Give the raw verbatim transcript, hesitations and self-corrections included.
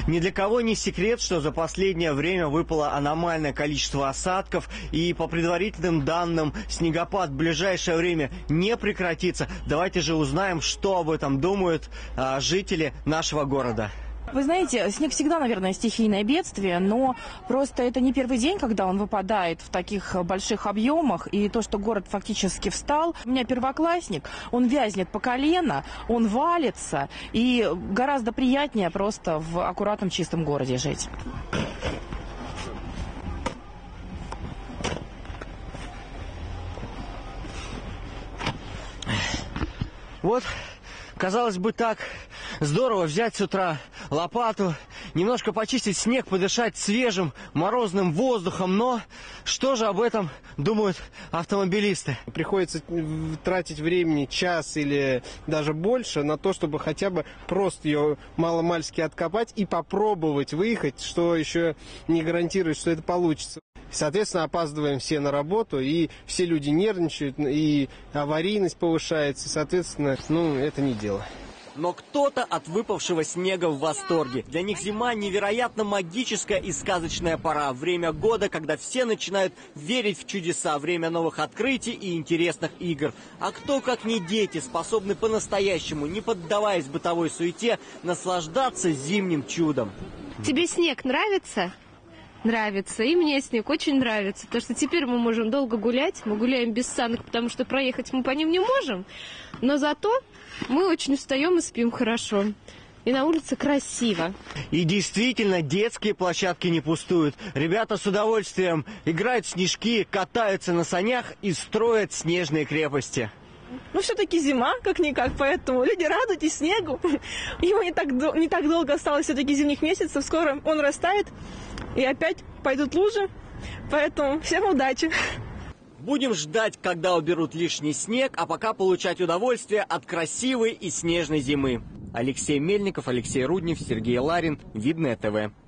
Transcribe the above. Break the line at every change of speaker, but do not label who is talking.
Ни для кого не секрет, что за последнее время выпало аномальное количество осадков, и по предварительным данным снегопад в ближайшее время не прекратится. Давайте же узнаем, что об этом думают а, жители нашего города.
Вы знаете, снег всегда, наверное, стихийное бедствие, но просто это не первый день, когда он выпадает в таких больших объемах, и то, что город фактически встал. У меня первоклассник, он вязнет по колено, он валится, и гораздо приятнее просто в аккуратном чистом городе жить.
Вот, казалось бы, так здорово взять с утра лопату, немножко почистить снег, подышать свежим морозным воздухом, но что же об этом думают автомобилисты?
Приходится тратить времени час или даже больше на то, чтобы хотя бы просто ее маломальски откопать и попробовать выехать, что еще не гарантирует, что это получится. Соответственно, опаздываем все на работу, и все люди нервничают, и аварийность повышается, соответственно, ну, это не дело.
Но кто-то от выпавшего снега в восторге. Для них зима невероятно магическая и сказочная пора. Время года, когда все начинают верить в чудеса, время новых открытий и интересных игр. А кто, как не дети, способны по-настоящему, не поддаваясь бытовой суете, наслаждаться зимним чудом?
Тебе снег нравится? Нравится. И мне снег очень нравится, потому что теперь мы можем долго гулять. Мы гуляем без санок, потому что проехать мы по ним не можем. Но зато мы очень устаем и спим хорошо. И на улице красиво.
И действительно, детские площадки не пустуют. Ребята с удовольствием играют в снежки, катаются на санях и строят снежные крепости.
Ну, все-таки зима, как-никак, поэтому люди, радуйтесь снегу. Его не так, не так долго осталось все-таки зимних месяцев. Скоро он растает, и опять пойдут лужи. Поэтому всем удачи!
Будем ждать, когда уберут лишний снег, а пока получать удовольствие от красивой и снежной зимы. Алексей Мельников, Алексей Руднев, Сергей Ларин. Видное ТВ.